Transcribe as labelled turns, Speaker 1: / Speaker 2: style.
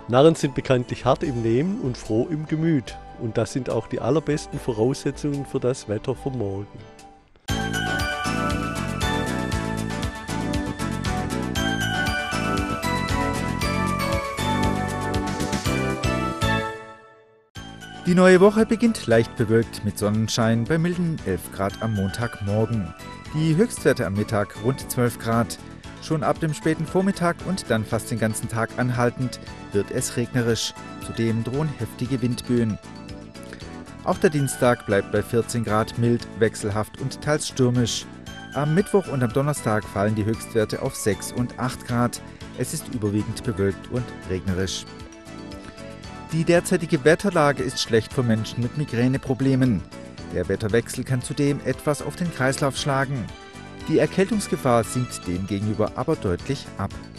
Speaker 1: Narren sind bekanntlich hart im Nehmen und froh im Gemüt. Und das sind auch die allerbesten Voraussetzungen für das Wetter von morgen.
Speaker 2: Die neue Woche beginnt leicht bewölkt mit Sonnenschein bei milden 11 Grad am Montagmorgen. Die Höchstwerte am Mittag rund 12 Grad. Schon ab dem späten Vormittag und dann fast den ganzen Tag anhaltend wird es regnerisch. Zudem drohen heftige Windböen. Auch der Dienstag bleibt bei 14 Grad mild, wechselhaft und teils stürmisch. Am Mittwoch und am Donnerstag fallen die Höchstwerte auf 6 und 8 Grad. Es ist überwiegend bewölkt und regnerisch. Die derzeitige Wetterlage ist schlecht für Menschen mit Migräneproblemen. Der Wetterwechsel kann zudem etwas auf den Kreislauf schlagen. Die Erkältungsgefahr sinkt demgegenüber aber deutlich ab.